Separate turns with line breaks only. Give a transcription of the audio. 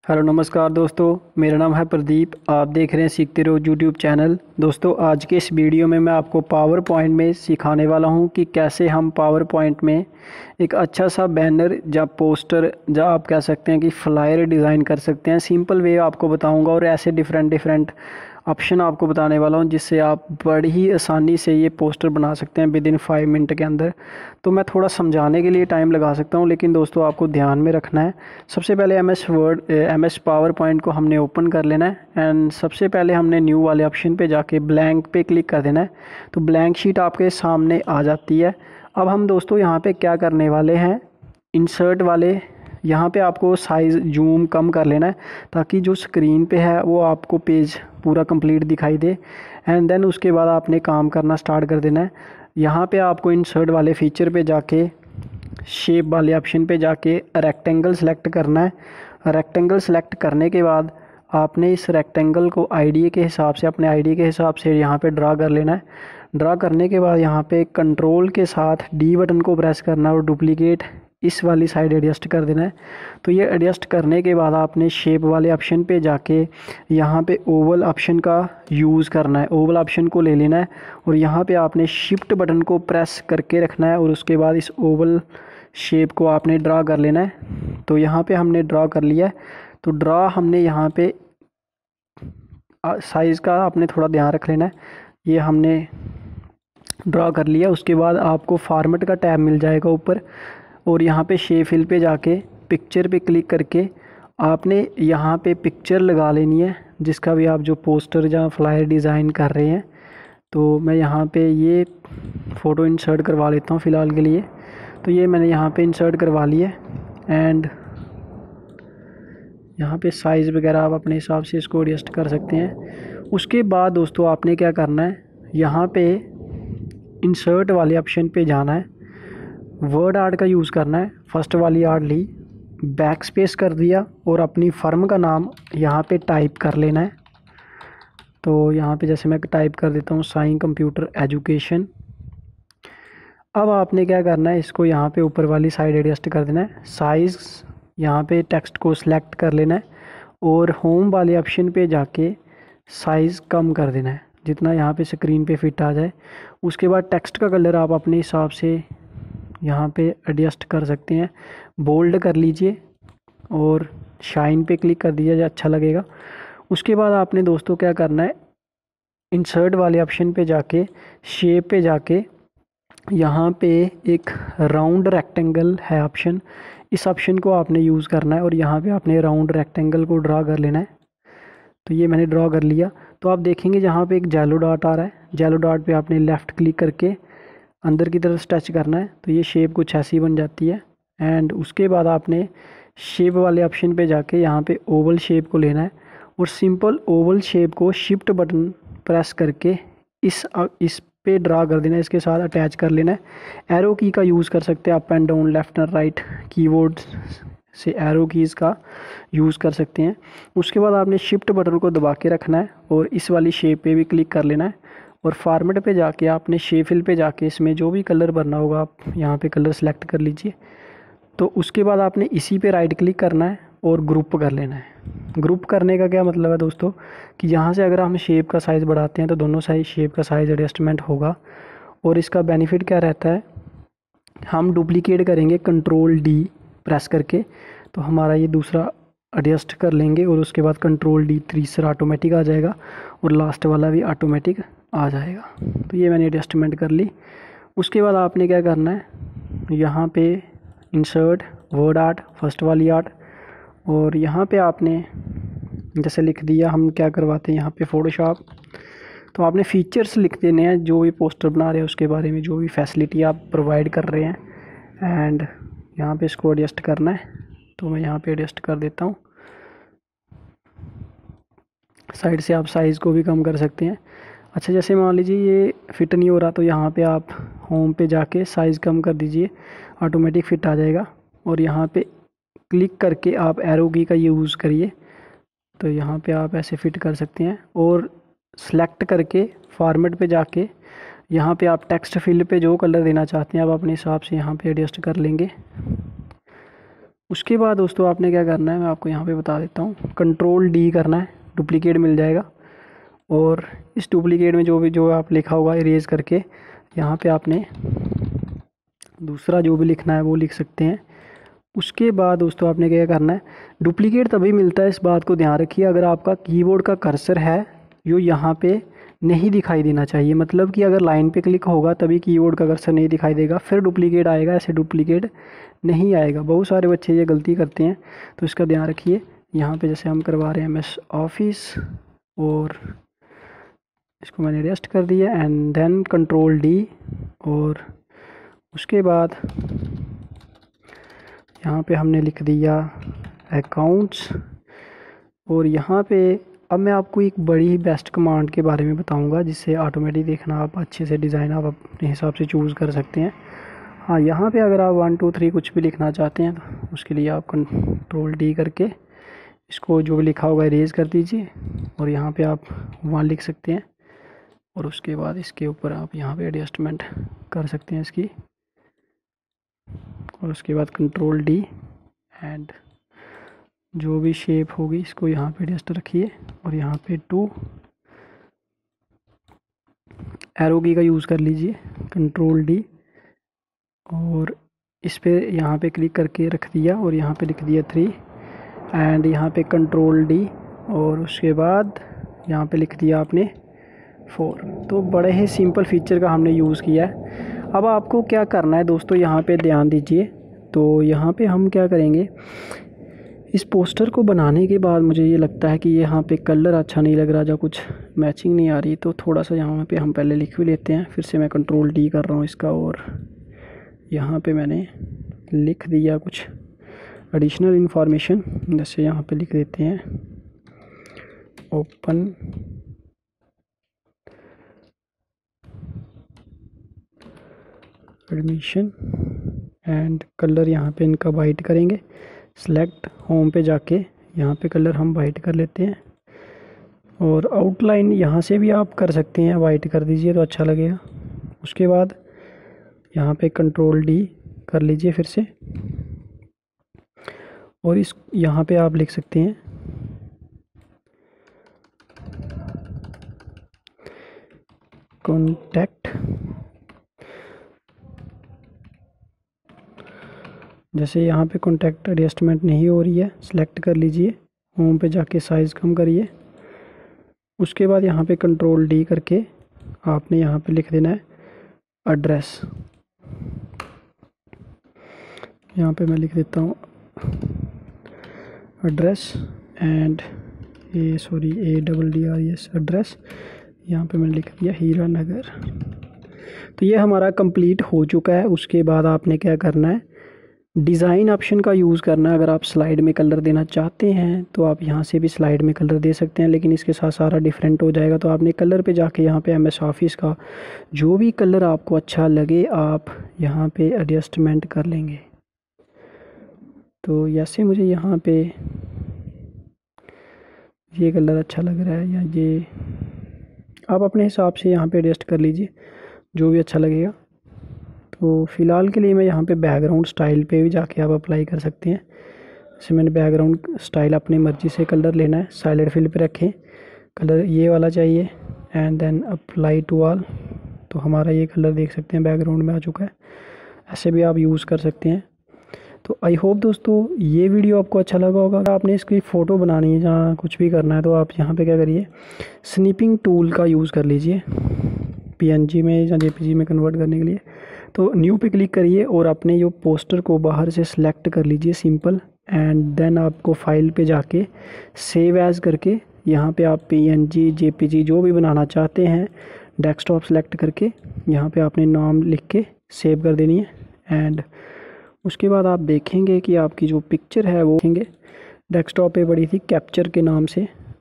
Hello नमस्कार दोस्तों। मेरा नाम है प्रदीप। आप देख रहे हैं सीखते रहो यूट्यूब चैनल। दोस्तों आज के इस वीडियो में मैं आपको पावर पॉइंट में सिखाने वाला हूं कि कैसे हम पावर पॉइंट में एक अच्छा सा बैनर या पोस्टर या आप कह सकते हैं कि फ्लायर डिज़ाइन कर सकते हैं। सिंपल वे आपको बताऊंगा और ऐसे डिफरेंट डिफरेंट ऑप्शन आपको बताने वाला हूं जिससे आप बड़ी ही आसानी से ये पोस्टर बना सकते हैं विद इन 5 मिनट के अंदर। तो मैं थोड़ा समझाने के लिए टाइम लगा सकता हूं, लेकिन दोस्तों आपको ध्यान में रखना है। सबसे पहले एम एस पावर पॉइंट को हमने ओपन कर लेना है एंड सबसे पहले हमने न्यू वाले ऑप्शन पे जाके ब्लैंक पे क्लिक कर देना है। तो ब्लैंक शीट आपके सामने आ जाती है। अब हम दोस्तों यहाँ पे क्या करने वाले हैं, इंसर्ट वाले यहाँ पे आपको साइज़ जूम कम कर लेना है ताकि जो स्क्रीन पे है वो आपको पेज पूरा कंप्लीट दिखाई दे। एंड देन उसके बाद आपने काम करना स्टार्ट कर देना है। यहाँ पे आपको इंसर्ट वाले फीचर पे जाके शेप वाले ऑप्शन पे जाके रेक्टेंगल सेलेक्ट करना है। रेक्टेंगल सेलेक्ट करने के बाद आपने इस रेक्टेंगल को आईडी के हिसाब से अपने आईडी के हिसाब से यहाँ पे ड्रा कर लेना है। ड्रा करने के बाद यहाँ पे कंट्रोल के साथ डी बटन को प्रेस करना है और डुप्लीकेट इस वाली साइड एडजस्ट कर देना है। तो ये एडजस्ट करने के बाद आपने शेप वाले ऑप्शन पे जाके यहाँ पे ओवल ऑप्शन का यूज़ करना है। ओवल ऑप्शन को ले लेना है और यहाँ पे आपने शिफ्ट बटन को प्रेस करके रखना है और उसके बाद इस ओवल शेप को आपने ड्रा कर लेना है। तो यहाँ पे हमने ड्रा कर लिया है। तो ड्रा हमने यहाँ पे साइज़ का आपने थोड़ा ध्यान रख लेना है। ये हमने ड्रा कर लिया। उसके बाद आपको फॉर्मेट का टैब मिल जाएगा ऊपर और यहाँ पे शेप फिल पे जाके पिक्चर पे क्लिक करके आपने यहाँ पे पिक्चर लगा लेनी है जिसका भी आप जो पोस्टर या फ्लायर डिज़ाइन कर रहे हैं। तो मैं यहाँ पे ये फ़ोटो इंसर्ट करवा लेता हूँ फ़िलहाल के लिए। तो ये मैंने यहाँ पे इंसर्ट करवा ली है एंड यहाँ पे साइज़ वगैरह आप अपने हिसाब से इसको एडजस्ट कर सकते हैं। उसके बाद दोस्तों आपने क्या करना है, यहाँ पे इंसर्ट वाले ऑप्शन पे जाना है। वर्ड आर्ट का यूज़ करना है। फर्स्ट वाली आर्ट ली, बैक स्पेस कर दिया और अपनी फर्म का नाम यहाँ पे टाइप कर लेना है। तो यहाँ पे जैसे मैं टाइप कर देता हूँ साइन कंप्यूटर एजुकेशन। अब आपने क्या करना है, इसको यहाँ पे ऊपर वाली साइड एडजस्ट कर देना है। साइज़ यहाँ पे टेक्स्ट को सिलेक्ट कर लेना है और होम वाले ऑप्शन पे जाके साइज़ कम कर देना है जितना यहाँ पे स्क्रीन पे फिट आ जाए। उसके बाद टेक्स्ट का कलर आप अपने हिसाब से यहाँ पे एडजस्ट कर सकते हैं। बोल्ड कर लीजिए और शाइन पे क्लिक कर दीजिए, अच्छा लगेगा। उसके बाद आपने दोस्तों क्या करना है, इंसर्ट वाले ऑप्शन पे जाके शेप पे जाके यहाँ पे एक राउंड रेक्टेंगल है ऑप्शन, इस ऑप्शन को आपने यूज़ करना है और यहाँ पे आपने राउंड रेक्टेंगल को ड्रा कर लेना है। तो ये मैंने ड्रा कर लिया। तो आप देखेंगे जहाँ पे एक जेलो डॉट आ रहा है, जेलो डॉट पे आपने लेफ़्ट क्लिक करके अंदर की तरफ स्ट्रेच करना है। तो ये शेप कुछ ऐसी बन जाती है। एंड उसके बाद आपने शेप वाले ऑप्शन पे जाके यहाँ पे ओवल शेप को लेना है और सिंपल ओवल शेप को शिफ्ट बटन प्रेस करके इस पे ड्रा कर देना है, इसके साथ अटैच कर लेना है। एरो की का यूज़ कर सकते हैं, up and down left and right keyboard से एरो कीज़ का यूज़ कर सकते हैं। उसके बाद आपने शिफ्ट बटन को दबा के रखना है और इस वाली शेप पे भी क्लिक कर लेना है और फॉर्मेट पे जाके आपने शेप फिल पे जाके इसमें जो भी कलर भरना होगा आप यहाँ पे कलर सेलेक्ट कर लीजिए। तो उसके बाद आपने इसी पे राइट क्लिक करना है और ग्रुप कर लेना है। ग्रुप करने का क्या मतलब है दोस्तों कि यहाँ से अगर हम शेप का साइज़ बढ़ाते हैं तो दोनों साइज शेप का साइज़ एडजस्टमेंट होगा। और इसका बेनिफिट क्या रहता है, हम डुप्लीकेट करेंगे कंट्रोल डी प्रेस करके तो हमारा ये दूसरा एडजस्ट कर लेंगे और उसके बाद कंट्रोल डी तीसरा ऑटोमेटिक आ जाएगा और लास्ट वाला भी ऑटोमेटिक आ जाएगा। तो ये मैंने एडजस्टमेंट कर ली। उसके बाद आपने क्या करना है, यहाँ पे इंसर्ट वर्ड आर्ट फर्स्ट वाली आर्ट और यहाँ पे आपने जैसे लिख दिया, हम क्या करवाते हैं यहाँ पे फोटोशॉप। तो आपने फीचर्स लिख देने हैं जो भी पोस्टर बना रहे हैं उसके बारे में, जो भी फैसिलिटी आप प्रोवाइड कर रहे हैं एंड यहाँ पे इसको एडजस्ट करना है। तो मैं यहाँ पे एडजस्ट कर देता हूँ। साइड से आप साइज़ को भी कम कर सकते हैं। अच्छा जैसे मान लीजिए ये फिट नहीं हो रहा तो यहाँ पे आप होम पे जाके साइज़ कम कर दीजिए, ऑटोमेटिक फिट आ जाएगा। और यहाँ पे क्लिक करके आप एरो की का यूज़ करिए तो यहाँ पे आप ऐसे फिट कर सकते हैं। और सेलेक्ट करके फॉर्मेट पे जाके यहाँ पे आप टेक्स्ट फील्ड पे जो कलर देना चाहते हैं आप अपने हिसाब से यहाँ पे एडजस्ट कर लेंगे। उसके बाद दोस्तों आपने क्या करना है, मैं आपको यहाँ पे बता देता हूँ। कंट्रोल डी करना है, डुप्लीकेट मिल जाएगा। और इस डुप्लीकेट में जो आप लिखा होगा इरेज करके यहाँ पे आपने दूसरा जो भी लिखना है वो लिख सकते हैं। उसके बाद दोस्तों आपने क्या करना है, डुप्लीकेट तभी मिलता है, इस बात को ध्यान रखिए, अगर आपका कीबोर्ड का कर्सर है जो यहाँ पे नहीं दिखाई देना चाहिए। मतलब कि अगर लाइन पे क्लिक होगा तभी कीबोर्ड का कर्सर नहीं दिखाई देगा, फिर डुप्लीकेट आएगा, ऐसे डुप्लीकेट नहीं आएगा। बहुत सारे बच्चे ये गलती करते हैं, तो इसका ध्यान रखिए। यहाँ पे जैसे हम करवा रहे हैं MS ऑफिस, और इसको मैंने रेस्ट कर दिया एंड देन कंट्रोल D। और उसके बाद यहाँ पे हमने लिख दिया अकाउंट्स। और यहाँ पे अब मैं आपको एक बड़ी ही बेस्ट कमांड के बारे में बताऊंगा, जिससे ऑटोमेटिक देखना आप अच्छे से डिज़ाइन आप अपने हिसाब से चूज़ कर सकते हैं। हाँ, यहाँ पे अगर आप 1 2 3 कुछ भी लिखना चाहते हैं तो उसके लिए आप कंट्रोल D करके इसको जो भी लिखा होगा इरेज कर दीजिए, और यहाँ पे आप 1 लिख सकते हैं। और उसके बाद इसके ऊपर आप यहाँ पे एडजस्टमेंट कर सकते हैं इसकी। और उसके बाद कंट्रोल D एंड जो भी शेप होगी इसको यहाँ पे एडजस्ट रखिए। और यहाँ पे 2 एरो की का यूज़ कर लीजिए, कंट्रोल D। और इस पे यहाँ पे क्लिक करके रख दिया, और यहाँ पे लिख दिया 3 एंड यहाँ पे कंट्रोल D। और उसके बाद यहाँ पे लिख दिया आपने 4। तो बड़े ही सिंपल फीचर का हमने यूज़ किया है। अब आपको क्या करना है दोस्तों, यहाँ पे ध्यान दीजिए। तो यहाँ पे हम क्या करेंगे, इस पोस्टर को बनाने के बाद मुझे ये लगता है कि यहाँ पे कलर अच्छा नहीं लग रहा, जो कुछ मैचिंग नहीं आ रही, तो थोड़ा सा यहाँ पे हम पहले लिख भी लेते हैं। फिर से मैं कंट्रोल D कर रहा हूँ इसका, और यहाँ पे मैंने लिख दिया कुछ एडिशनल इन्फॉर्मेशन। जैसे यहाँ पे लिख देते हैं ओपन एडमिशन एंड कलर यहाँ पे इनका वाइट करेंगे। सेलेक्ट होम पे जाके यहाँ पे कलर हम वाइट कर लेते हैं। और आउटलाइन यहाँ से भी आप कर सकते हैं, वाइट कर दीजिए तो अच्छा लगेगा। उसके बाद यहाँ पे कंट्रोल D कर लीजिए फिर से, और इस यहाँ पे आप लिख सकते हैं कॉन्टैक्ट। जैसे यहाँ पे कॉन्टैक्ट एडजस्टमेंट नहीं हो रही है, सेलेक्ट कर लीजिए, होम पे जाके साइज़ कम करिए। उसके बाद यहाँ पे कंट्रोल D करके आपने यहाँ पे लिख देना है एड्रेस। यहाँ पे मैं लिख देता हूँ एड्रेस एंड ADDRES एड्रेस। यहाँ पे मैंने लिख दिया हीरा नगर। तो ये हमारा कंप्लीट हो चुका है। उसके बाद आपने क्या करना है, डिज़ाइन ऑप्शन का यूज़ करना है। अगर आप स्लाइड में कलर देना चाहते हैं तो आप यहाँ से भी स्लाइड में कलर दे सकते हैं, लेकिन इसके साथ सारा डिफरेंट हो जाएगा। तो आपने कलर पे जाके यहाँ पे MS ऑफिस का जो भी कलर आपको अच्छा लगे आप यहाँ पे एडजस्टमेंट कर लेंगे। तो जैसे मुझे यहाँ पे ये कलर अच्छा लग रहा है, या ये आप अपने हिसाब से यहाँ पे एडजस्ट कर लीजिए जो भी अच्छा लगेगा। तो फ़िलहाल के लिए मैं यहाँ पे बैकग्राउंड स्टाइल पे भी जाके आप अप्लाई कर सकते हैं। जैसे मैंने बैकग्राउंड स्टाइल अपनी मर्ज़ी से कलर लेना है, साइलेंट फिल पे रखें, कलर ये वाला चाहिए and then apply to all. तो हमारा ये कलर देख सकते हैं बैकग्राउंड में आ चुका है। ऐसे भी आप यूज़ कर सकते हैं। तो आई होप दोस्तों ये वीडियो आपको अच्छा लगा होगा। अगर आपने इसकी फ़ोटो बनानी है, जहाँ कुछ भी करना है, तो आप यहाँ पे क्या करिए, स्निपिंग टूल का यूज़ कर लीजिए PNG में या JPG में कन्वर्ट करने के लिए। तो न्यू पे क्लिक करिए और अपने जो पोस्टर को बाहर से सिलेक्ट कर लीजिए सिंपल, एंड देन आपको फाइल पे जाके सेव एज़ करके यहाँ पे आप PNG JPG जो भी बनाना चाहते हैं डेस्कटॉप सेलेक्ट करके यहाँ पे आपने नाम लिख के सेव कर देनी है। एंड उसके बाद आप देखेंगे कि आपकी जो पिक्चर है वो देखेंगे डेस्कटॉप पे पड़ी थी कैप्चर के नाम से।